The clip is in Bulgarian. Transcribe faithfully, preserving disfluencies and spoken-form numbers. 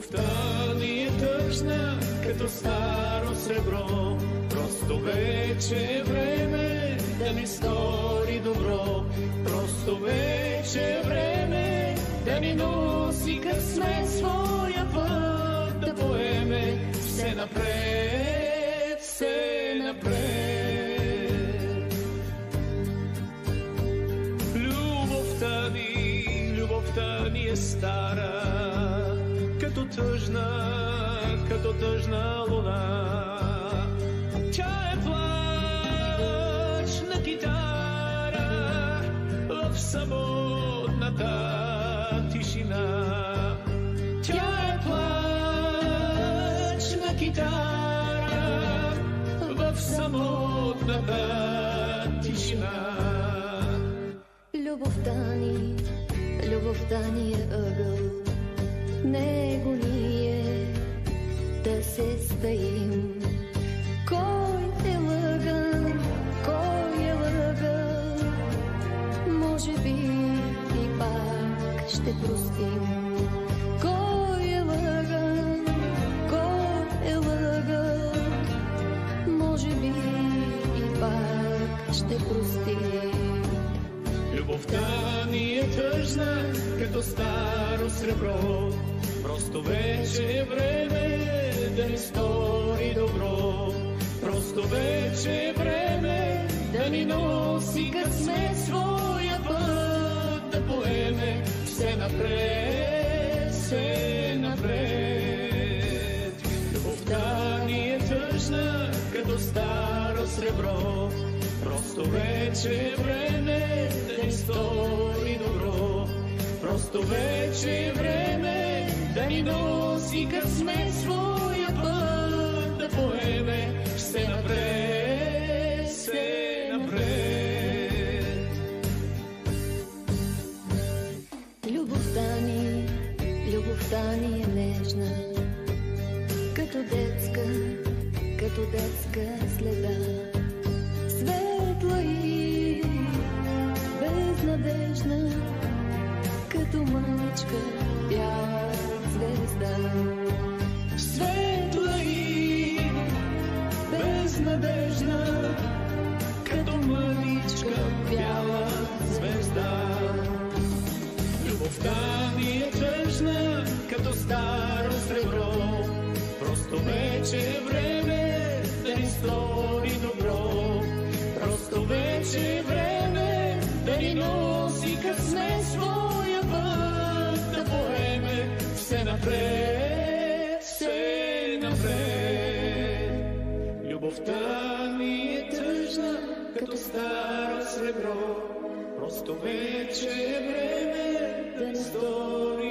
Любовта ни е тъжна, като старо сребро. Просто вече е време да ни стори добро. Просто вече е време да ни носи късмет, своя път да поеме. Все напред, все напред. Любовта ни, любовта ни е стара, като тъжна, като тъжна луна. Тя е плач на китара в самотната тишина. Тя е плач на китара в самотната тишина. Любовта ни, любовта ни е ъгъл, него ние да се стоим. Кой е лъгал, кой е лъгал, може би и пак ще простим. Кой е лъгал, кой е лъгал, може би и пак ще простим. Любовта ни е тъжна, като старо сребро. Просто вече е време да ни стори добро. Просто вече е време да ни носи късмет, своя път да поеме. Все напред, все напред. Любовта ни е тъжна, като старо сребро. Просто вече е време да ни стори добро. Просто вече е време да ни носи късмет, своя път да поеме. Все напред, все напред. Любовта ни, любовта ни е нежна, като детска, като детска следа. Светла и безнадежна, като мъничка бяла звезда. Светла и безнадежна, като мъничка бяла звезда. Любовта ни е тъжна, като старо сребро. Просто вече е време да ни стори добро. Просто вече е време да ни носи късмет, своя път да поеме. Все напред, все напред. Любовта ни е тъжна, като старо сребро. Просто вече е време да ни стори